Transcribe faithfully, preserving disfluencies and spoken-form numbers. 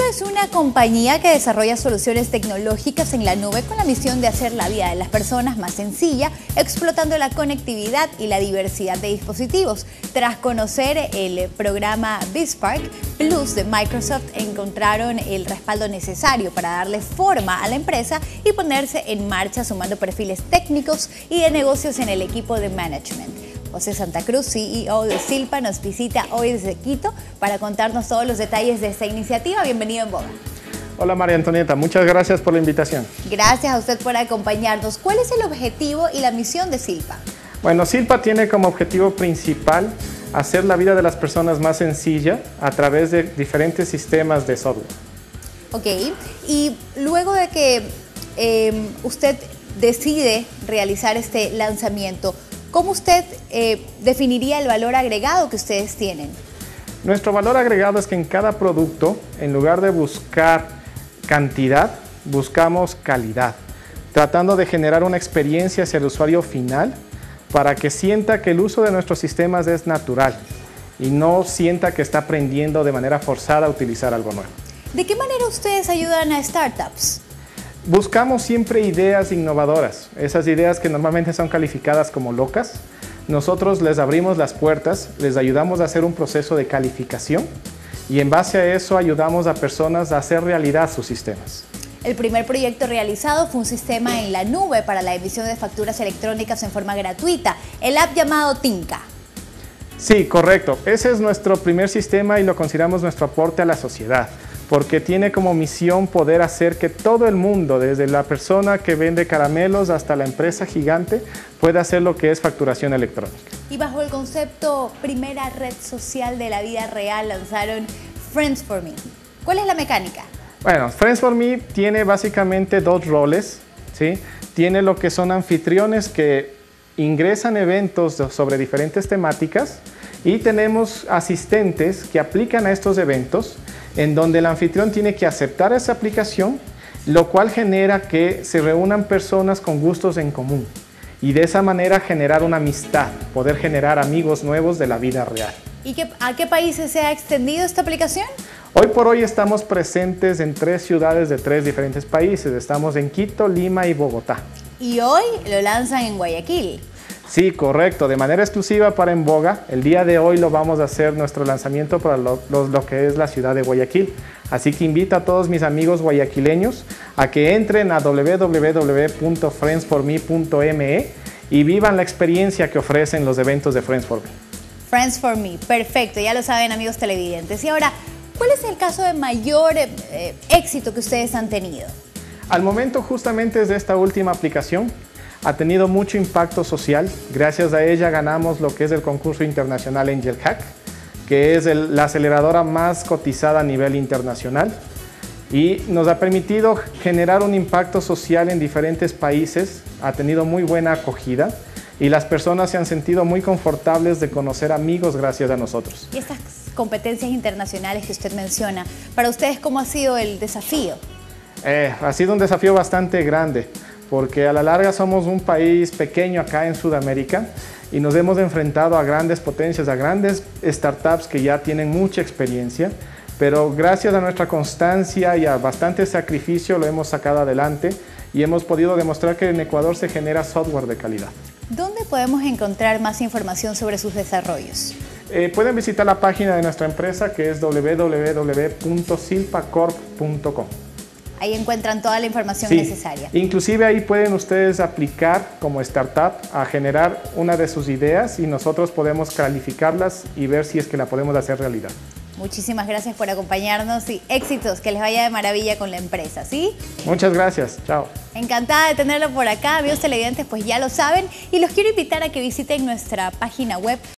es una compañía que desarrolla soluciones tecnológicas en la nube con la misión de hacer la vida de las personas más sencilla, explotando la conectividad y la diversidad de dispositivos. Tras conocer el programa BizSpark Plus de Microsoft, encontraron el respaldo necesario para darle forma a la empresa y ponerse en marcha sumando perfiles técnicos y de negocios en el equipo de management. José Santa Cruz, C E O de Silpa, nos visita hoy desde Quito para contarnos todos los detalles de esta iniciativa. Bienvenido en Boga. Hola María Antonieta, muchas gracias por la invitación. Gracias a usted por acompañarnos. ¿Cuál es el objetivo y la misión de Silpa? Bueno, Silpa tiene como objetivo principal hacer la vida de las personas más sencilla a través de diferentes sistemas de software. Ok, y luego de que eh, usted decide realizar este lanzamiento, ¿cómo usted eh, definiría el valor agregado que ustedes tienen? Nuestro valor agregado es que en cada producto, en lugar de buscar cantidad, buscamos calidad, tratando de generar una experiencia hacia el usuario final para que sienta que el uso de nuestros sistemas es natural y no sienta que está aprendiendo de manera forzada a utilizar algo nuevo. ¿De qué manera ustedes ayudan a startups? Buscamos siempre ideas innovadoras, esas ideas que normalmente son calificadas como locas. Nosotros les abrimos las puertas, les ayudamos a hacer un proceso de calificación y en base a eso ayudamos a personas a hacer realidad sus sistemas. El primer proyecto realizado fue un sistema en la nube para la emisión de facturas electrónicas en forma gratuita, el app llamado Tinka. Sí, correcto. Ese es nuestro primer sistema y lo consideramos nuestro aporte a la sociedad, porque tiene como misión poder hacer que todo el mundo, desde la persona que vende caramelos hasta la empresa gigante, pueda hacer lo que es facturación electrónica. Y bajo el concepto primera red social de la vida real lanzaron Friends for Me. ¿Cuál es la mecánica? Bueno, Friends for Me tiene básicamente dos roles, ¿sí? Tiene lo que son anfitriones que ingresan eventos sobre diferentes temáticas y tenemos asistentes que aplican a estos eventos en donde el anfitrión tiene que aceptar esa aplicación, lo cual genera que se reúnan personas con gustos en común y de esa manera generar una amistad, poder generar amigos nuevos de la vida real. ¿Y qué, a qué países se ha extendido esta aplicación? Hoy por hoy estamos presentes en tres ciudades de tres diferentes países. Estamos en Quito, Lima y Bogotá. Y hoy lo lanzan en Guayaquil. Sí, correcto, de manera exclusiva para En Boga. El día de hoy lo vamos a hacer nuestro lanzamiento para lo, lo, lo que es la ciudad de Guayaquil. Así que invito a todos mis amigos guayaquileños a que entren a w w w punto friends for me punto m e y vivan la experiencia que ofrecen los eventos de Friends for Me. Friends for Me, perfecto, ya lo saben amigos televidentes. Y ahora, ¿cuál es el caso de mayor eh, éxito que ustedes han tenido? Al momento justamente es de esta última aplicación. Ha tenido mucho impacto social. Gracias a ella ganamos lo que es el concurso internacional Angel Hack, que es el, la aceleradora más cotizada a nivel internacional. Y nos ha permitido generar un impacto social en diferentes países. Ha tenido muy buena acogida y las personas se han sentido muy confortables de conocer amigos gracias a nosotros. Y estas competencias internacionales que usted menciona, ¿para ustedes cómo ha sido el desafío? Eh, ha sido un desafío bastante grande, porque a la larga somos un país pequeño acá en Sudamérica y nos hemos enfrentado a grandes potencias, a grandes startups que ya tienen mucha experiencia, pero gracias a nuestra constancia y a bastante sacrificio lo hemos sacado adelante y hemos podido demostrar que en Ecuador se genera software de calidad. ¿Dónde podemos encontrar más información sobre sus desarrollos? Eh, pueden visitar la página de nuestra empresa que es w w w punto silpacorp punto com. Ahí encuentran toda la información sí, necesaria. Inclusive ahí pueden ustedes aplicar como startup a generar una de sus ideas y nosotros podemos calificarlas y ver si es que la podemos hacer realidad. Muchísimas gracias por acompañarnos y éxitos, que les vaya de maravilla con la empresa, ¿sí? Muchas gracias, chao. Encantada de tenerlo por acá, amigos televidentes, pues ya lo saben, y los quiero invitar a que visiten nuestra página web